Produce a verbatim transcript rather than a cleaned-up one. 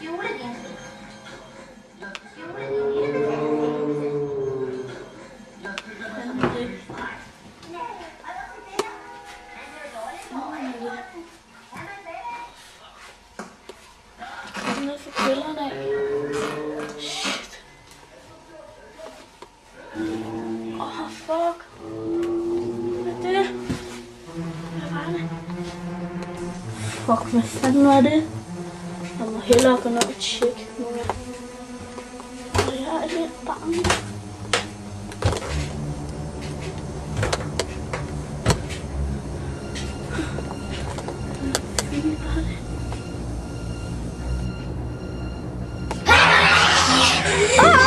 Fuck. Hvad er det? Hvad var det? Fuck, hvad fanden var det? Jeg må hellere gå ned og tjekke nu. Jeg er lidt bange. Hvad var det?